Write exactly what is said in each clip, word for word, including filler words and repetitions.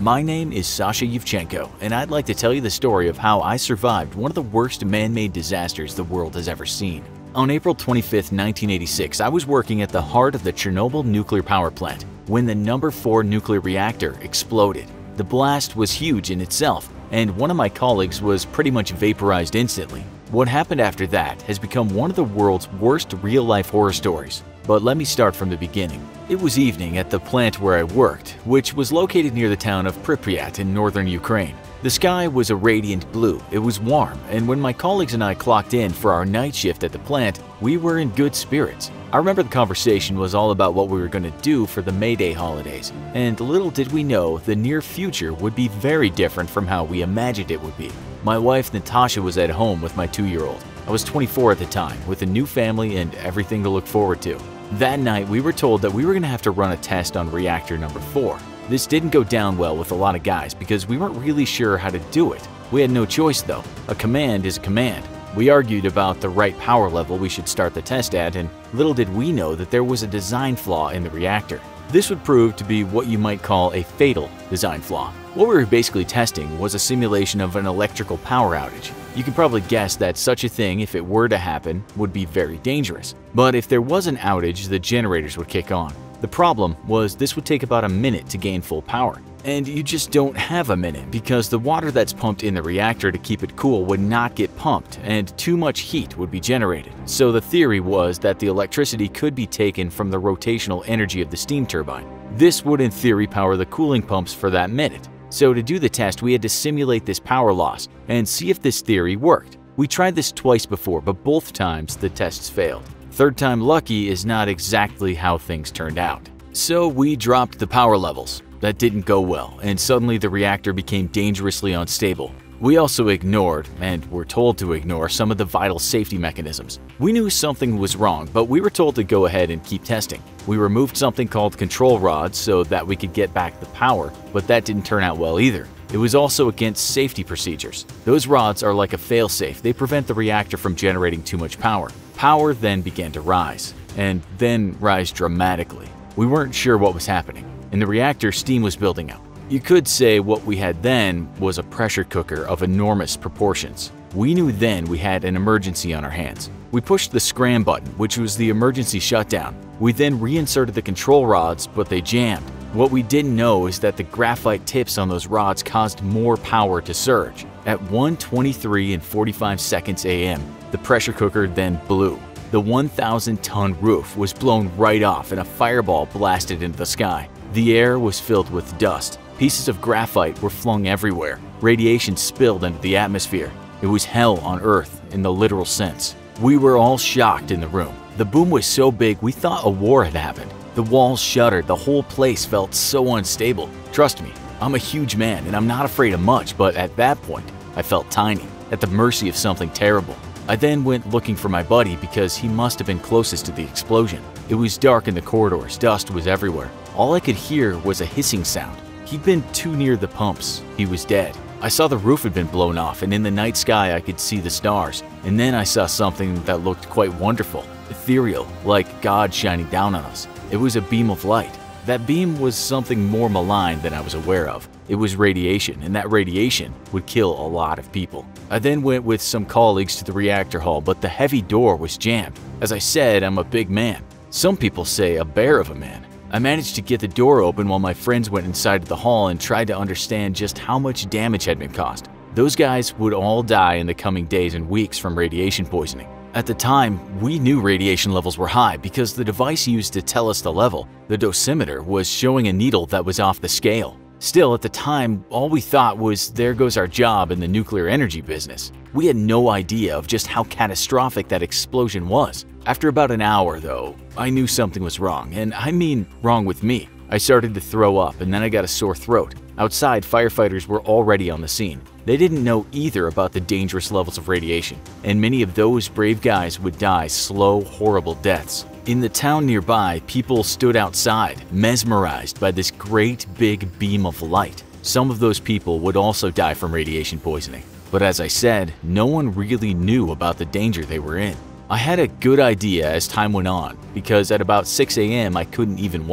My name is Sasha Yevchenko, and I'd like to tell you the story of how I survived one of the worst man-made disasters the world has ever seen. On April twenty-fifth, nineteen eighty-six, I was working at the heart of the Chernobyl nuclear power plant when the number four nuclear reactor exploded. The blast was huge in itself, and one of my colleagues was pretty much vaporized instantly. What happened after that has become one of the world's worst real-life horror stories. But let me start from the beginning. It was evening at the plant where I worked, which was located near the town of Pripyat in northern Ukraine. The sky was a radiant blue, it was warm, and when my colleagues and I clocked in for our night shift at the plant, we were in good spirits. I remember the conversation was all about what we were going to do for the May Day holidays, and little did we know the near future would be very different from how we imagined it would be. My wife Natasha was at home with my two-year-old. I was twenty-four at the time, with a new family and everything to look forward to. That night, we were told that we were going to have to run a test on reactor number four. This didn't go down well with a lot of guys because we weren't really sure how to do it. We had no choice though. A command is a command. We argued about the right power level we should start the test at, and little did we know that there was a design flaw in the reactor. This would prove to be what you might call a fatal design flaw. What we were basically testing was a simulation of an electrical power outage. You can probably guess that such a thing, if it were to happen, would be very dangerous. But if there was an outage, the generators would kick on. The problem was this would take about a minute to gain full power. And you just don't have a minute because the water that's pumped in the reactor to keep it cool would not get pumped and too much heat would be generated. So the theory was that the electricity could be taken from the rotational energy of the steam turbine. This would in theory power the cooling pumps for that minute. So to do the test, we had to simulate this power loss and see if this theory worked. We tried this twice before, but both times the tests failed. Third time lucky is not exactly how things turned out. So we dropped the power levels. That didn't go well, and suddenly the reactor became dangerously unstable. We also ignored, and were told to ignore, some of the vital safety mechanisms. We knew something was wrong, but we were told to go ahead and keep testing. We removed something called control rods so that we could get back the power, but that didn't turn out well either. It was also against safety procedures. Those rods are like a failsafe. They prevent the reactor from generating too much power. Power then began to rise, and then rise dramatically. We weren't sure what was happening. In the reactor, steam was building up. You could say what we had then was a pressure cooker of enormous proportions. We knew then we had an emergency on our hands. We pushed the scram button, which was the emergency shutdown. We then reinserted the control rods, but they jammed. What we didn't know is that the graphite tips on those rods caused more power to surge. At one twenty-three and forty-five seconds A M, the pressure cooker then blew. The one thousand ton roof was blown right off and a fireball blasted into the sky. The air was filled with dust. Pieces of graphite were flung everywhere. Radiation spilled into the atmosphere. It was hell on Earth in the literal sense. We were all shocked in the room. The boom was so big we thought a war had happened. The walls shuddered. The whole place felt so unstable. Trust me, I'm a huge man and I'm not afraid of much, but at that point, I felt tiny, at the mercy of something terrible. I then went looking for my buddy because he must have been closest to the explosion. It was dark in the corridors. Dust was everywhere. All I could hear was a hissing sound. He'd been too near the pumps. He was dead. I saw the roof had been blown off, and in the night sky I could see the stars. And then I saw something that looked quite wonderful, ethereal, like God shining down on us. It was a beam of light. That beam was something more malign than I was aware of. It was radiation, and that radiation would kill a lot of people. I then went with some colleagues to the reactor hall, but the heavy door was jammed. As I said, I'm a big man. Some people say a bear of a man. I managed to get the door open while my friends went inside the hall and tried to understand just how much damage had been caused. Those guys would all die in the coming days and weeks from radiation poisoning. At the time, we knew radiation levels were high because the device used to tell us the level, the dosimeter, was showing a needle that was off the scale. Still, at the time, all we thought was there goes our job in the nuclear energy business. We had no idea of just how catastrophic that explosion was. After about an hour, though, I knew something was wrong, and I mean wrong with me. I started to throw up, and then I got a sore throat. Outside, firefighters were already on the scene. They didn't know either about the dangerous levels of radiation, and many of those brave guys would die slow, horrible deaths. In the town nearby, people stood outside, mesmerized by this great big beam of light. Some of those people would also die from radiation poisoning. But as I said, no one really knew about the danger they were in. I had a good idea as time went on, because at about six A M I couldn't even walk.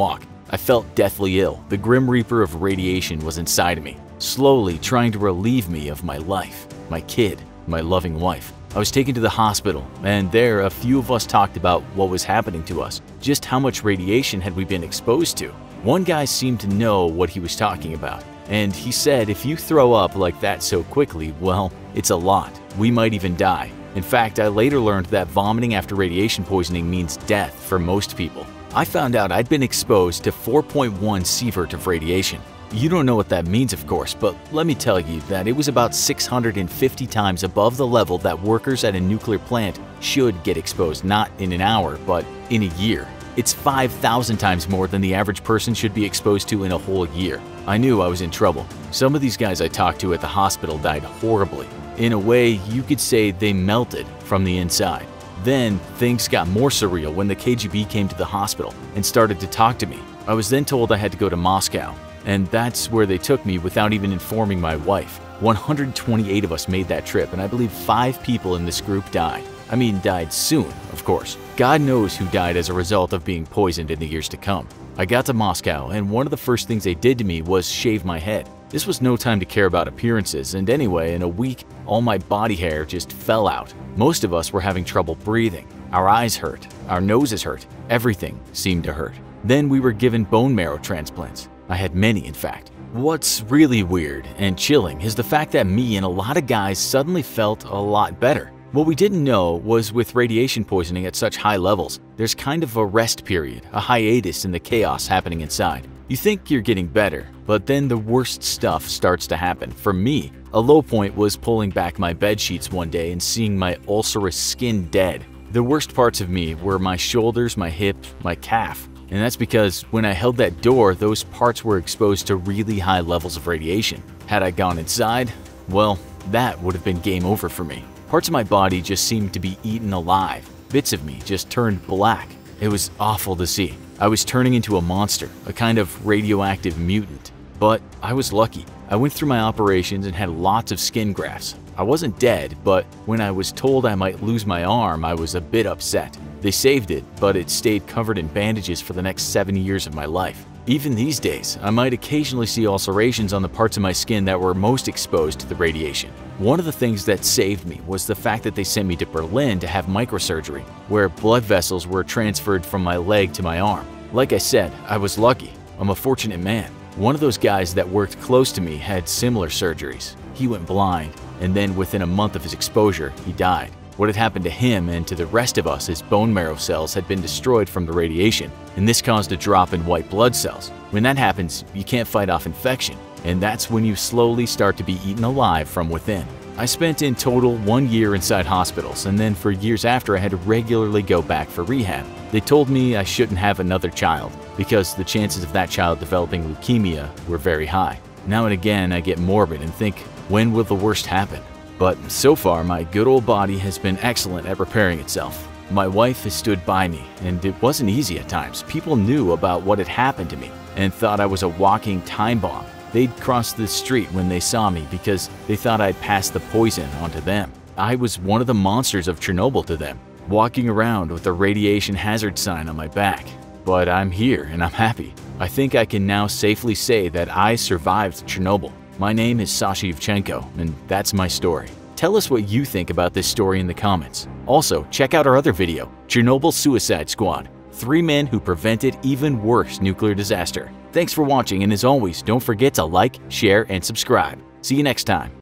I felt deathly ill. The Grim Reaper of radiation was inside of me, slowly trying to relieve me of my life, my kid, my loving wife. I was taken to the hospital, and there a few of us talked about what was happening to us, just how much radiation had we been exposed to. One guy seemed to know what he was talking about, and he said if you throw up like that so quickly, well, it's a lot. We might even die. In fact, I later learned that vomiting after radiation poisoning means death for most people. I found out I'd been exposed to four point one sievert of radiation. You don't know what that means, of course, but let me tell you that it was about six hundred fifty times above the level that workers at a nuclear plant should get exposed, not in an hour, but in a year. It's five thousand times more than the average person should be exposed to in a whole year. I knew I was in trouble. Some of these guys I talked to at the hospital died horribly. In a way, you could say they melted from the inside. Then, things got more surreal when the K G B came to the hospital and started to talk to me. I was then told I had to go to Moscow, and that's where they took me without even informing my wife. one hundred twenty-eight of us made that trip, and I believe five people in this group died. I mean, died soon, of course. God knows who died as a result of being poisoned in the years to come. I got to Moscow, and one of the first things they did to me was shave my head. This was no time to care about appearances, and anyway, in a week, all my body hair just fell out. Most of us were having trouble breathing. Our eyes hurt, our noses hurt, everything seemed to hurt. Then we were given bone marrow transplants. I had many, in fact. What's really weird and chilling is the fact that me and a lot of guys suddenly felt a lot better. What we didn't know was with radiation poisoning at such high levels, there's kind of a rest period, a hiatus in the chaos happening inside. You think you're getting better, but then the worst stuff starts to happen. For me, a low point was pulling back my bed sheets one day and seeing my ulcerous skin dead. The worst parts of me were my shoulders, my hip, my calf. And that's because when I held that door, those parts were exposed to really high levels of radiation. Had I gone inside, well, that would have been game over for me. Parts of my body just seemed to be eaten alive. Bits of me just turned black. It was awful to see. I was turning into a monster, a kind of radioactive mutant. But I was lucky. I went through my operations and had lots of skin grafts. I wasn't dead, but when I was told I might lose my arm, I was a bit upset. They saved it, but it stayed covered in bandages for the next seven years of my life. Even these days, I might occasionally see ulcerations on the parts of my skin that were most exposed to the radiation. One of the things that saved me was the fact that they sent me to Berlin to have microsurgery, where blood vessels were transferred from my leg to my arm. Like I said, I was lucky. I'm a fortunate man. One of those guys that worked close to me had similar surgeries. He went blind, and then within a month of his exposure, he died. What had happened to him and to the rest of us is bone marrow cells had been destroyed from the radiation, and this caused a drop in white blood cells. When that happens, you can't fight off infection, and that's when you slowly start to be eaten alive from within. I spent in total one year inside hospitals, and then for years after I had to regularly go back for rehab. They told me I shouldn't have another child, because the chances of that child developing leukemia were very high. Now and again I get morbid and think, when will the worst happen? But so far, my good old body has been excellent at repairing itself. My wife has stood by me, and it wasn't easy at times. People knew about what had happened to me and thought I was a walking time bomb. They'd cross the street when they saw me because they thought I'd passed the poison onto them. I was one of the monsters of Chernobyl to them, walking around with a radiation hazard sign on my back. But I'm here and I'm happy. I think I can now safely say that I survived Chernobyl. My name is Sasha Yevchenko, and that's my story. Tell us what you think about this story in the comments. Also, check out our other video, Chernobyl Suicide Squad, three men who prevented even worse nuclear disaster. Thanks for watching, and as always, don't forget to like, share, and subscribe. See you next time.